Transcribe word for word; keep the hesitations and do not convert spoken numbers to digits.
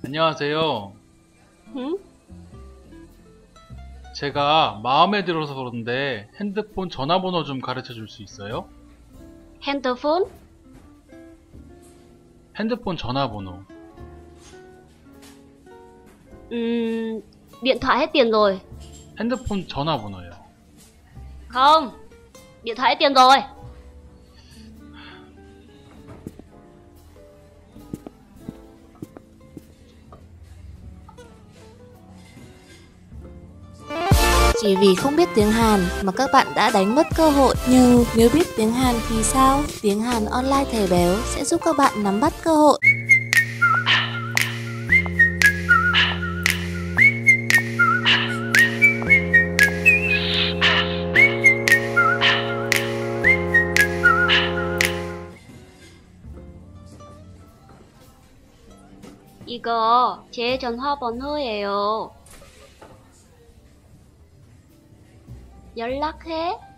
안녕하세요. 응? 제가 마음에 들어서 그런데 핸드폰 전화번호 좀 가르쳐 줄 수 있어요? 핸드폰? 핸드폰 전화번호. Ừm, điện thoại hết tiền rồi. 핸드폰 전화번호요. Không, điện thoại hết tiền rồi. Chỉ vì không biết tiếng Hàn mà các bạn đã đánh mất cơ hội. Nhưng nếu biết tiếng Hàn thì sao? Tiếng Hàn online thầy béo sẽ giúp các bạn nắm bắt cơ hội. 이거 제 전화번호예요. 연락해.